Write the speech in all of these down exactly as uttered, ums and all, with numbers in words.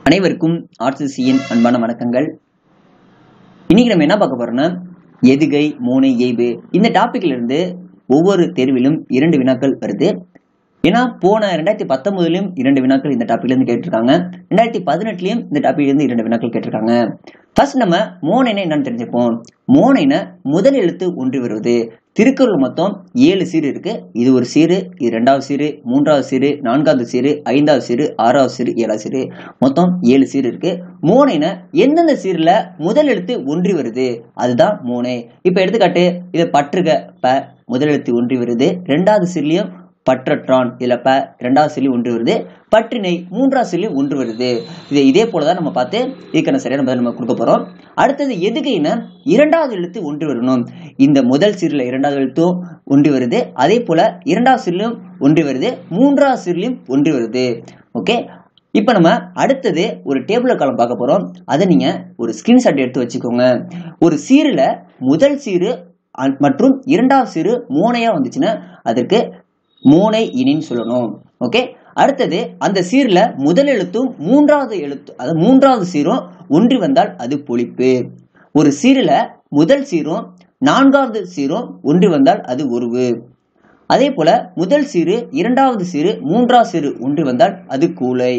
அனைவருக்கும் ஆர்சிசியின் அன்பான வணக்கங்கள். இன்னைக்கு நம்ம என்ன பார்க்க போறோம்னா எதுகை, மோனை, இயைபு இந்த டாபிக்ல இருந்து ஒவ்வொரு தேர்விலும் இரண்டு வினாக்கள் வருது. ஏன்னா போன ரெண்டாயிரத்தி பத்தொன்பதுலயும் இரண்டு வினாக்கள் இந்த டாபிக்ல இருந்து கேட்டிருக்காங்க. ரெண்டாயிரத்தி பதினெட்டுலயும் இந்த டாபிக்ல இருந்து இரண்டு வினாக்கள் கேட்டிருக்காங்க. ஃபர்ஸ்ட் நம்ம மோனைனா என்னன்னு தெரிஞ்சுப்போம். மோனைனா முதல் எழுத்து ஒன்றி வருவது. திருக்குறள் மொத்தம் ஏழு சீர் இருக்கு. இது ஒரு சீரு, இது ரெண்டாவது சீரு, மூன்றாவது சீரு, நான்காவது சீரு, ஐந்தாவது சீரு, ஆறாவது சீரு, ஏழாவது சீரு, மொத்தம் ஏழு சீர் இருக்கு. மோனைனா எந்தெந்த சீர்ல முதல் எழுத்து ஒன்றி வருது அதுதான் மோனை. இப்ப எடுத்துக்காட்டு, இதை பற்றுக ப முதல் எழுத்து ஒன்றி வருது. ரெண்டாவது சீர்லயும் பற்றற்றான் இதுல ப இரண்டாவது சீர்லயும் ஒன்று வருது. பற்றினை மூன்றாவது சீர்லயும் ஒன்று வருது. இது இதே போலதான் நம்ம பார்த்து இதுக்கான சரியான பதில் நம்ம கொடுக்க போறோம். அடுத்தது எதுகைனா இரண்டாவது எழுத்து ஒன்று வரணும். இந்த முதல் சீர்ல இரண்டாவது எழுத்தும் ஒன்று வருது. அதே போல இரண்டாவது சீர்லயும் ஒன்று வருது. மூன்றாவது சீர்லயும் ஒன்று வருது. ஓகே, இப்ப நம்ம அடுத்தது ஒரு டேபிள் காலம் பார்க்க போறோம். அதை நீங்க ஒரு ஸ்கிரீன்ஷாட் எடுத்து வச்சுக்கோங்க. ஒரு சீருல முதல் சீரு மற்றும் இரண்டாவது சீரு மோனையா வந்துச்சுன்னா அதற்கு மோனை இனின்னு சொல்லணும். ஓகே, அடுத்தது அந்த சீர்ல முதல் எழுத்தும் மூன்றாவது எழுத்து அதாவது மூன்றாவது சீரும் ஒன்றி வந்தால் அது பொழிப்பு. ஒரு சீருல முதல் சீரும் நான்காவது சீரும் ஒன்றி வந்தால் அது ஒருவு. அதே போல முதல் சீரு இரண்டாவது சீரு மூன்றாவது சீரு ஒன்றி வந்தால் அது கூலை.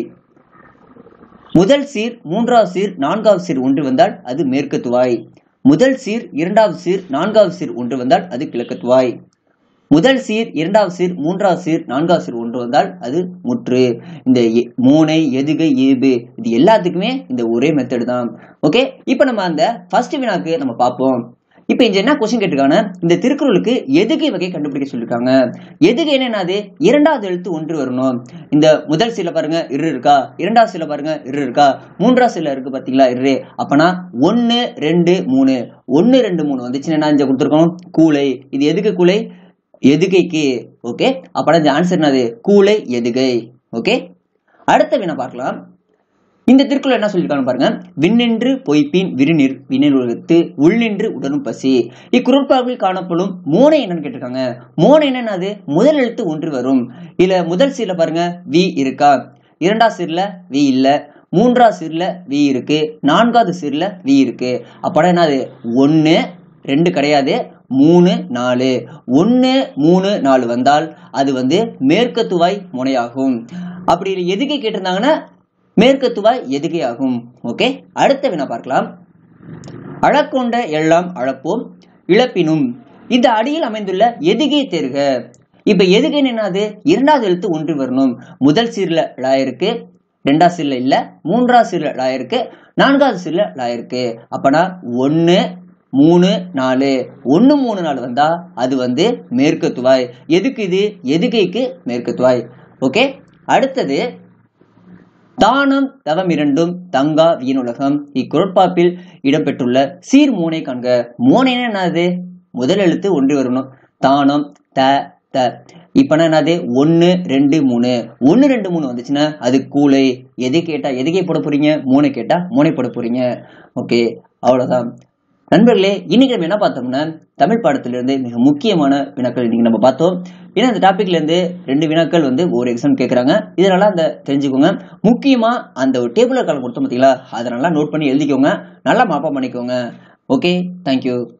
முதல் சீர் மூன்றாவது சீர் நான்காவது சீர் ஒன்று வந்தால் அது மேற்கத்துவாய். முதல் சீர் இரண்டாவது சீர் நான்காவது சீர் ஒன்று வந்தால் அது கிழக்கத்துவாய். முதல் சீர் இரண்டாவது சீர் மூன்றாவது சீர் நான்காவது சீர் ஒன்று வந்தால் அது முற்று. இந்த மோனை, எதுகை, இயைபு இது எல்லாத்துக்குமே இந்த ஒரே மெத்தட் தான். ஓகே, இப்ப நம்ம அந்த ஃபர்ஸ்ட் வினாக்கு நம்ம பார்ப்போம். இப்ப இங்க என்ன கொஸ்டின் கேட்டிருக்காங்க, இந்த திருக்குறளுக்கு எதுகை வகை கண்டுபிடிக்க சொல்லிருக்காங்க. எதுகை என்னது? இரண்டாவது எழுத்து ஒன்று வரணும். இந்த முதல் சீல பாருங்க இரு இருக்கா, இரண்டாவது சீல பாருங்க இரு இருக்கா, மூன்றாவது சீல இருக்கு பாத்தீங்களா இரு. அப்பனா ஒன்னு ரெண்டு மூணு ஒன்னு ரெண்டு மூணு வந்துச்சுன்னா என்ன இங்க கொடுத்துருக்கோம் கூலை. இது எதுக்கு கூலை? எதுகைக்கு. ஓகே, அப்ப இந்த ஆன்சர் என்னது? கூலை எதுகை. ஓகே, அடுத்த வினா பார்க்கலாம். இந்த திருக்குறள் என்ன சொல்லிருக்காங்க பாருங்க. விண்ணின்று பொய்ப்பின் விருநீர் வினைத்து உள்நின்று உடனும் பசி. இக்குறட்பாவில் காணப்படும் மோனை என்னன்னு கேட்டிருக்காங்க. மோனை என்னது? முதல் எழுத்து ஒன்று வரும். இல்ல முதல் சீர்ல பாருங்க வி இருக்கா, இரண்டாவது சீர்ல வி இல்ல, மூன்றாவது சீர்ல வி இருக்கு, நான்காவது சீர்ல வி இருக்கு. அப்படா என்னது? ஒன்னு ரெண்டு கிடையாது, மூணு நாலு. ஒன்னு மூணு நாலு வந்தால் அது வந்து மேற்கத்துவாய் முனையாகும். அப்படி எதுகை கேட்டிருந்தாங்கன்னா மேற்கத்துவாய் எதுகை ஆகும். ஓகே, அடுத்த வினா பார்க்கலாம். அழக்கொண்ட எல்லாம் அழப்போம் இழப்பினும். இந்த அடியில் அமைந்துள்ள எதுகை தேர்க. இப்ப எதுகை என்னது? இரண்டாவது எழுத்து ஒன்று வரணும். முதல் சீர்ல லா இருக்கு, ரெண்டாவது சீர்ல இல்ல, மூன்றாவது சீர்ல லா இருக்கு, நான்காவது சீர்ல லா இருக்கு. அப்பனா ஒன்னு மூணு நாலு ஒன்னு மூணு நாலு வந்தா அது வந்து மேற்கத்துவாய். எதுக்கு இது? எதுகைக்கு மேற்கத்துவாய். ஓகே, அடுத்தது தானம் தவம் இரண்டும் தங்கா வீணுலகம். இக்குறட்பாப்பில் இடம்பெற்றுள்ள சீர் மோனை காண்க. மோனை என்னது? முதல் எழுத்து ஒன்று வரணும். தானம் த த. இப்ப என்னது? ஒன்னு ரெண்டு மூணு ஒன்னு ரெண்டு மூணு வந்துச்சுன்னா அது கூலை. எது கேட்டா எதுகை போட போறீங்க, மோனை கேட்டா மோனை போட போறீங்க. ஓகே, அவ்வளவுதான் நண்பர்களே. இன்னைக்கு நம்ம என்ன பார்த்தோம்னா தமிழ் பாடத்திலிருந்து மிக முக்கியமான வினாக்கள் இன்னைக்கு நம்ம பார்த்தோம். ஏன்னா இந்த டாபிக்ல இருந்து ரெண்டு வினாக்கள் வந்து ஒரு எக்ஸாம் கேட்கறாங்க. இதனால அந்த தெரிஞ்சுக்கோங்க. முக்கியமா அந்த ஒரு டேபிள் காலம் கொடுத்தோம் பார்த்தீங்களா, அதை நல்லா நோட் பண்ணி எழுதிக்கோங்க, நல்லா மாப்பா பண்ணிக்கோங்க. Okay, thank you.